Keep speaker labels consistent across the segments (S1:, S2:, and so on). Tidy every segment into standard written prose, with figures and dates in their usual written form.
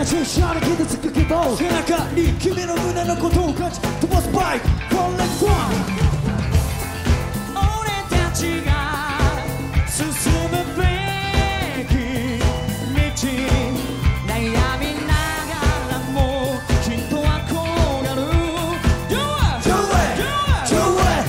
S1: ししゃれ傷つく希望背中に君の胸のことを感じ飛ばすバイク One Next One 俺たちが進むべき道悩みながらもきっと憧れる Do it! Do it! Do it!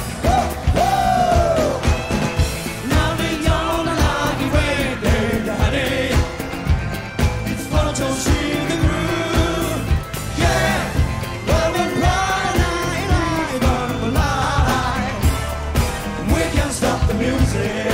S1: Now the young and I wait there, honey It's fun to see the groove Yeah! Love and pride and I burn alive We can't stop the music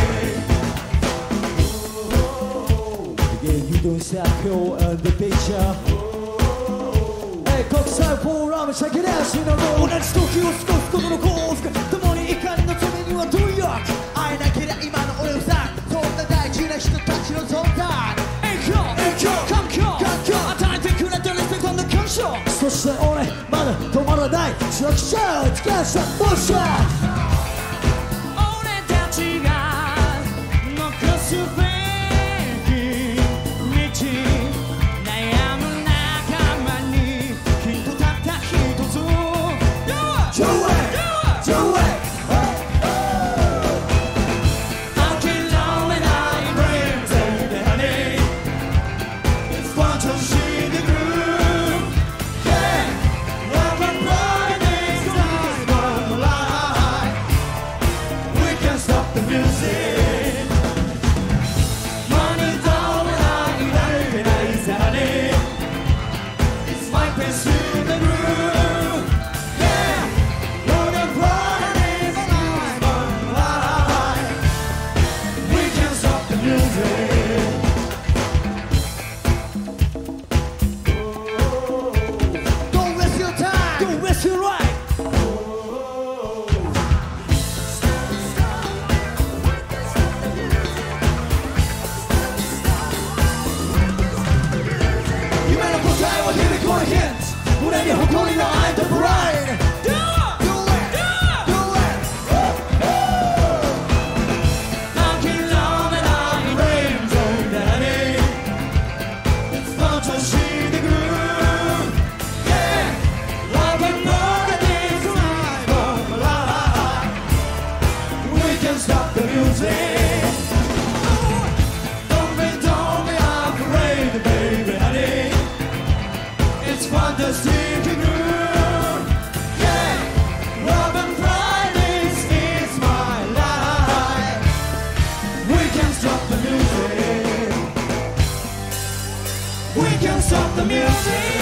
S1: Yeah, you don't stop cool on the picture Hey, 国際フォーラムcheck it out しなろう同じ時を過ごすことの幸福共に怒りのためには努力会えなけりゃ今の俺をさそんな大事な人たちの存在影響環境与えてくれたリスペクトの感謝そして俺まだ止まらない強くしちゃう力さボッシャー俺たちが残すべき道悩む仲間にきっとたった一つ Do it! Do it! I can't long and I bring baby honey It's fun to see the groove Yeah! Love and pride is life come alive We can't stop the music Money down and I baby nice honey It's my best in the groove Yeah! Love and pride is life come alive We can't stop the music Don't waste your time. Don't waste your life. You better put time on here before it hits. Put any hook on your eye to pride. Do it. Do it. I can't long and I bring so daddy. It's fun to see the groove. Yeah, love and pride is life come alive. We can stop the music. Don't be afraid, baby, honey. It's fun to see the groove. Yeah, love and pride is my life. We can stop the music. We can stop the music.